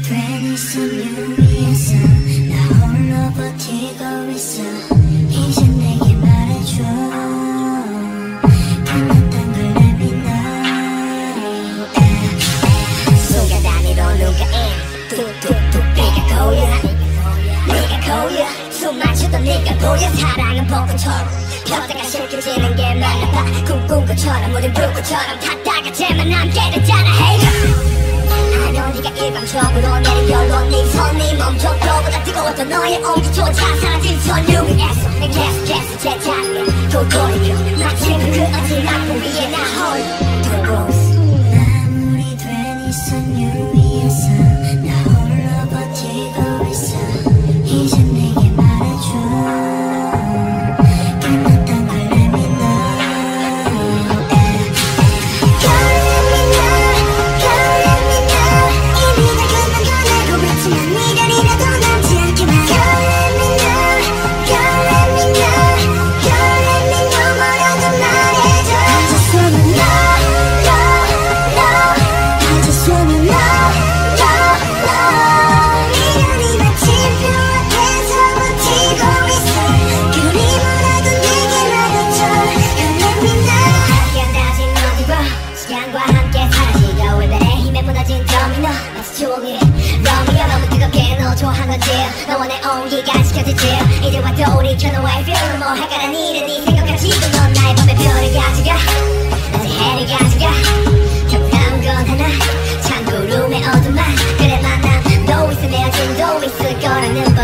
괜히 손을 위해서 나 홀로 버티고 있어. 이제 내게 말해줘. 끝났단 걸 let me know. 순간 단위로 누가 툭툭툭 네가 거울이야. 네가 거울이야. 숨 맞추던 네가 보여. 사랑은 벚꽃처럼 폈다가 실켜지는 게 말라봐. 꿈꾼 것처럼 우린 불꽃처럼 탔다가 제만 남게 됐잖아. Hey 알아 네가 일방적으로 내린 결론. 네 손이 멈춰 너보다 뜨거웠던 너의 온기조차 사라진 선유 위에서 내 계속해서 제자리에 도돌이켜. 마침 그 어지러움 위에 나 홀로 아무리 괜히 손을 위해서 나 홀로 버티고 있어. 이제 내게 말해줘. 끝났단 걸 let me know. Girl let me know. Girl let me know. 이미 다 끝난 건 알고 있지만 네가 더 남지 않게만. Girl let me know. Girl let me know. Girl let me know. 뭐라도 말해줘. I just wanna know. I just wanna know. 네가 네 마침표 앞에서 버티고 있어. 그리 뭐라도 내게 말해줘. Girl let me know. 시간 다시 넘기고 시간과 함께 사라지고 왼발의 힘에 무너진 도미노. 마치 종이 로미오 너무 뜨겁게 너 좋아한 건지 너와 내 온기가 지켜지지. 이제와 돌이켜 너와의 feeling 뭐 할까란 일은 네 생각까지도 넌 나의 밤의 별을 가져가. 낮의 해를 가져가. 결국 남은 건 하나 창구룸의 어둠만. 그래 만남 도 있으면 진도 있을 거라는